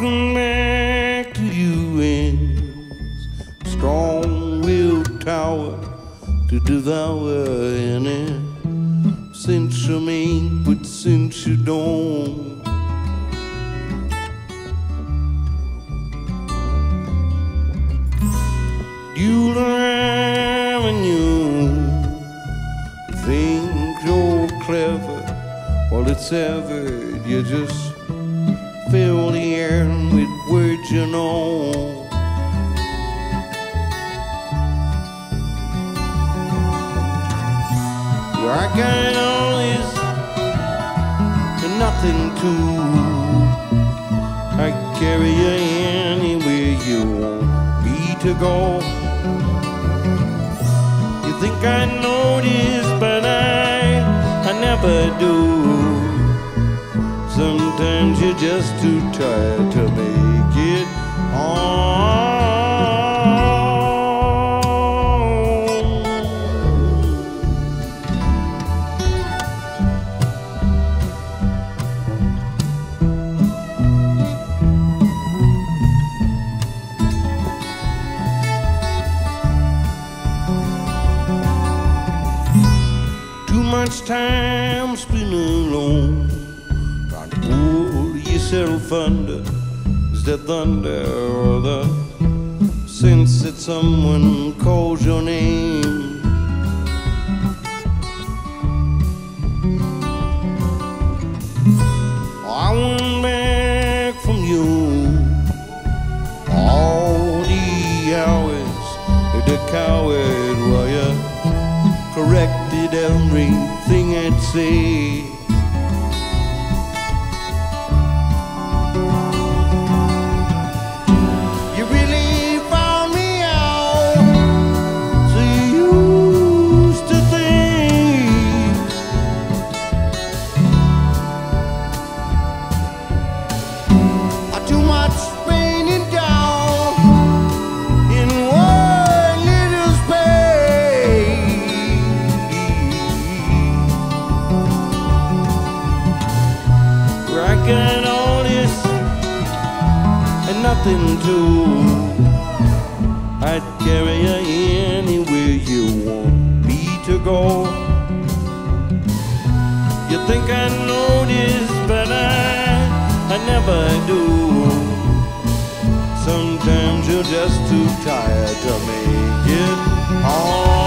Walking back to you in strong-willed tower to devour any since you mean, but since you don't, you avenue think you're clever. Well, it's ever you just fill the air with words you know. I got all this and nothing to. I carry you anywhere you want me to go. You think I know this, but I never do. Sometimes you're just too tired to make it on. Too much time spent alone, trying to pull yourself under. Is that thunder or the sense that someone calls your name? I went back from you all the hours that the coward while you corrected everything I'd say. You really found me out, so you used to think. Too much raining down in one little space. Where I got all this and nothing to. I'd carry you anywhere you want me to go. You think I know this, but I never do. Sometimes you're just too tired to make it on.